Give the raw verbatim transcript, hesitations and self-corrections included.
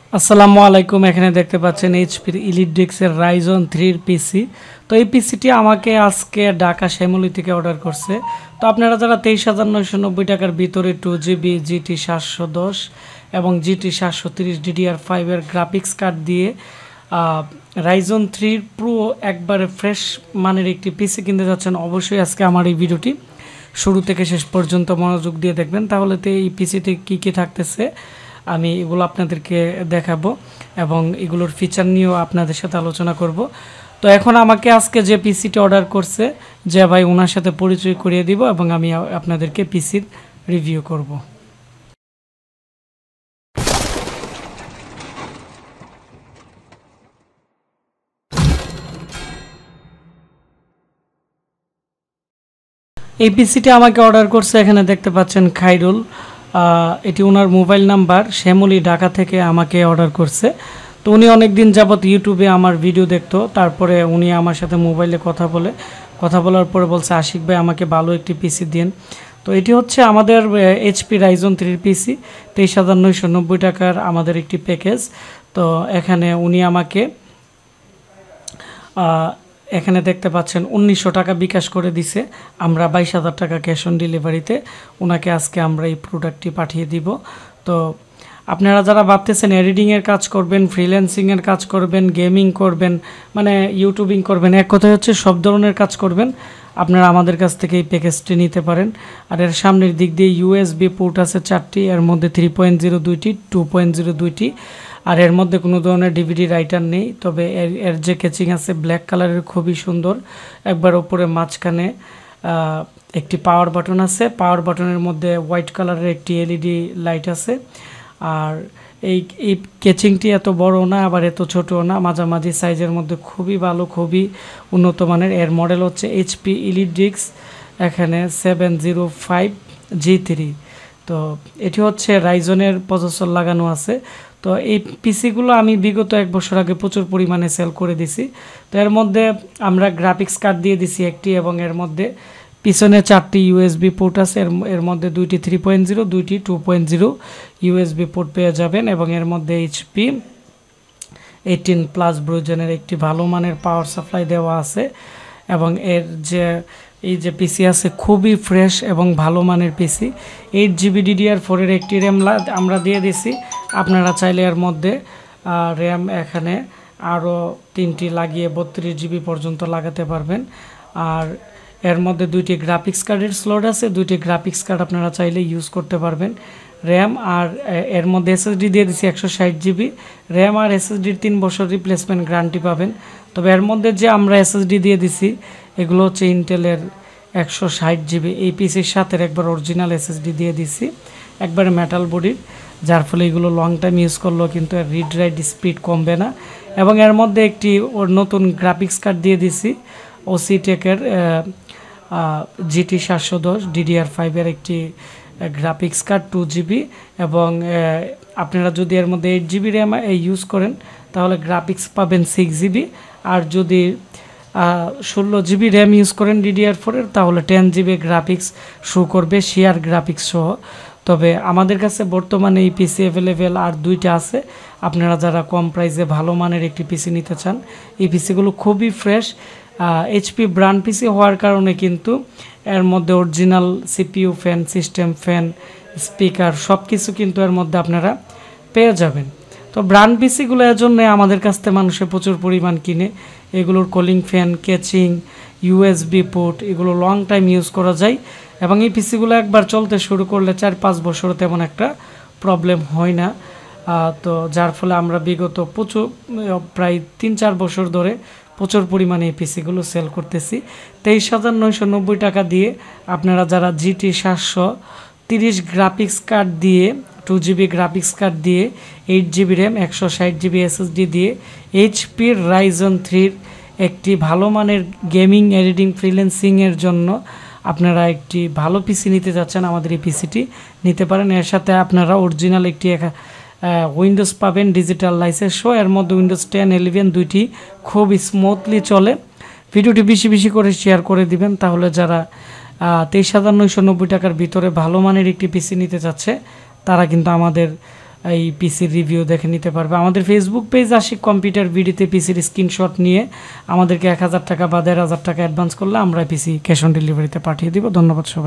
আসসালামু আলাইকুম। এখানে দেখতে পাচ্ছেন এইচপির ইলিডেক্সের রাইজন থ্রির পিসি। তো এই পিসিটি আমাকে আজকে ঢাকা শ্যামলী থেকে অর্ডার করছে। তো আপনারা যারা তেইশ হাজার নয়শো নব্বই টাকার ভিতরে টু জিবি জিটি সাতশো দশ এবং জিটি সাতশো তিরিশ ডিডিআর ফাইভের গ্রাফিক্স কার্ড দিয়ে রাইজন থ্রির প্রো একবারে ফ্রেশ মানের একটি পিসি কিনতে যাচ্ছেন, অবশ্যই আজকে আমার এই ভিডিওটি শুরু থেকে শেষ পর্যন্ত মনোযোগ দিয়ে দেখবেন। তাহলে তো এই পিসিতে কী কী থাকতেছে আমি এগুলো আপনাদেরকে দেখাবো এবং এগুলোর ফিচার নিয়েও আপনাদের সাথে আলোচনা করব। তো এখন আমাকে আজকে যে পিসিটি অর্ডার করছে যে ভাই ওনার সাথে পরিচয় করিয়ে দিব এবং আমি আপনাদেরকে পিসির রিভিউ করব। এই পিসিটি আমাকে অর্ডার করছে, এখানে দেখতে পাচ্ছেন খাইরুল, এটি ওনার মোবাইল নাম্বার, শ্যামলী ঢাকা থেকে আমাকে অর্ডার করছে। তো উনি অনেক দিন যাবত ইউটিউবে আমার ভিডিও দেখতো, তারপরে উনি আমার সাথে মোবাইলে কথা বলে কথা বলার পরে বলছে আশিক ভাই আমাকে ভালো একটি পিসি দিন। তো এটি হচ্ছে আমাদের এইচপি রাইজন থ্রির পিসি, তেইশ হাজার নয়শো নব্বই টাকার আমাদের একটি প্যাকেজ। তো এখানে উনি আমাকে এখানে দেখতে পাচ্ছেন উনিশশো টাকা বিকাশ করে দিছে, আমরা বাইশ হাজার টাকা ক্যাশ অন ডেলিভারিতে ওনাকে আজকে আমরা এই প্রোডাক্টটি পাঠিয়ে দিব। তো আপনারা যারা ভাবতেছেন এডিটিংয়ের কাজ করবেন, ফ্রিল্যান্সিংয়ের কাজ করবেন, গেমিং করবেন, মানে ইউটিউবিং করবেন, এক কথায় হচ্ছে সব ধরনের কাজ করবেন, আপনারা আমাদের কাছ থেকে এই প্যাকেজটি নিতে পারেন। আর এর সামনের দিক দিয়ে ইউএসবি পোর্ট আছে চারটি, এর মধ্যে থ্রি পয়েন্ট জিরো দুইটি, টু পয়েন্ট জিরো দুইটি, আর এর মধ্যে কোনো ধরনের ডিভিডি রাইটার নেই। তবে এর এর যে কেচিং আছে ব্ল্যাক কালারের, খুবই সুন্দর। একবার ওপরে মাঝখানে একটি পাওয়ার বাটন আছে, পাওয়ার বাটনের মধ্যে হোয়াইট কালারের একটি এলইডি লাইট আছে। আর এই এই কেচিংটি এত বড় না আবার এত ছোটও না, মাঝামাঝি সাইজের মধ্যে, খুবই ভালো, খুবই উন্নত মানের। এর মডেল হচ্ছে এইচপি ইলিডেক্স এখানে seven zero five G three. তো এটি হচ্ছে রাইজনের প্রসেসর লাগানো আছে। তো এই পিসিগুলো আমি বিগত এক বছর আগে প্রচুর পরিমাণে সেল করে দিছি। তো এর মধ্যে আমরা গ্রাফিক্স কার্ড দিয়ে দিছি একটি, এবং এর মধ্যে পিছনে চারটি ইউএসবি পোর্ট আছে, এর এর মধ্যে দুইটি থ্রি পয়েন্ট জিরো, দুইটি two point zero USB port পেয়ে যাবেন। এবং এর মধ্যে এইচপি এইটিন প্লাস ব্রুজেনের একটি ভালো মানের পাওয়ার সাপ্লাই দেওয়া আছে। এবং এর যে এই যে পিসি আছে খুবই ফ্রেশ এবং ভালো মানের পিসি। এইট জিবি ডিডিআর ফোরের একটি র্যাম আমরা দিয়ে দিছি, আপনারা চাইলে এর মধ্যে র্যাম এখানে আরও তিনটি লাগিয়ে বত্রিশ জিবি পর্যন্ত লাগাতে পারবেন। আর এর মধ্যে দুইটি গ্রাফিক্স কার্ডের স্লট আছে, দুইটি গ্রাফিক্স কার্ড আপনারা চাইলে ইউজ করতে পারবেন। র্যাম আর এর মধ্যে এসএসডি দিয়ে দিছি একশো ষাট জিবি র্যাম, আর এসএসডির তিন বছর রিপ্লেসমেন্ট গ্যারান্টি পাবেন। তবে এর মধ্যে যে আমরা এসএসডি দিয়ে দিছি এগুলো হচ্ছে ইন্টেলের একশো ষাট জিবি, এই পিসির সাথে একবার অরিজিনাল এসএসডি দিয়ে দিছি, একবারে মেটাল বডির, যার ফলে এগুলো লং টাইম ইউজ করলেও কিন্তু এর রিড রাইট স্পিড কমবে না। এবং এর মধ্যে একটি ওর নতুন গ্রাফিক্স কার্ড দিয়ে দিছি ওসি টেকের জিটি সাতশো দশ ডিডিআর ফাইভের একটি গ্রাফিক্স কার্ড টু জিবি। এবং আপনারা যদি এর মধ্যে এইট জিবি র্যাম ইউজ করেন তাহলে গ্রাফিক্স পাবেন সিক্স জিবি, আর যদি ষোলো জিবি র্যাম ইউজ করেন ডিডিআর ফোরের তাহলে টেন জিবি গ্রাফিক্স শো করবে শেয়ার গ্রাফিক্স সহ। তবে আমাদের কাছে বর্তমানে এই পিসি অ্যাভেলেবেল আর দুইটা আছে, আপনারা যারা কম প্রাইসে ভালো মানের একটি পিসি নিতে চান, এই পিসিগুলো খুবই ফ্রেশ। এইচপি ব্র্যান্ড পিসি হওয়ার কারণে কিন্তু এর মধ্যে original CPU fan, system fan, speaker সব কিছু কিন্তু এর মধ্যে আপনারা পেয়ে যাবেন। তো ব্র্যান্ড পিসিগুলো এর জন্য আমাদের কাছ থেকে মানুষে প্রচুর পরিমাণ কিনে। এগুলোর cooling fan, casing, USB port এগুলো লং টাইম ইউজ করা যায়, এবং এই পিসিগুলো একবার চলতে শুরু করলে চার পাঁচ বছর তেমন একটা প্রবলেম হয় না। তো যার ফলে আমরা বিগত প্রচুর প্রায় তিন চার বছর ধরে প্রচুর পরিমাণে এই পিসিগুলো সেল করতেছি। তেইশ হাজার নয়শো নব্বই টাকা দিয়ে আপনারা যারা জিটি সাতশো তিরিশ গ্রাফিক্স কার্ড দিয়ে, টু জিবি গ্রাফিক্স কার্ড দিয়ে, এইট জিবি র্যাম, একশো ষাট জিবি এসএসডি দিয়ে এইচপির রাইজন থ্রির একটি ভালো মানের গেমিং, এডিটিং, ফ্রিল্যান্সিংয়ের জন্য আপনারা একটি ভালো পিসি নিতে যাচ্ছেন, আমাদের এই পিসিটি নিতে পারেন। এর সাথে আপনারা অরিজিনাল একটি উইন্ডোজ পাবেন ডিজিটাল লাইসেন্স শো, এর মধ্যে উইন্ডোজ টেন ইলেভেন দুইটি খুব স্মুথলি চলে। ভিডিওটি বেশি বেশি করে শেয়ার করে দিবেন, তাহলে যারা তেইশ হাজার নয়শো নব্বই টাকার ভিতরে ভালো মানের একটি পিসি নিতে চাচ্ছে তারা কিন্তু আমাদের এই পিসির রিভিউ দেখে নিতে পারবে। আমাদের ফেসবুক পেজ আশিক কম্পিউটার বিডিতে পিসির স্ক্রিনশট নিয়ে আমাদেরকে এক হাজার টাকা বা দেড় হাজার টাকা অ্যাডভান্স করলে আমরা পিসি ক্যাশ অন ডেলিভারিতে পাঠিয়ে দিব। ধন্যবাদ সবাই।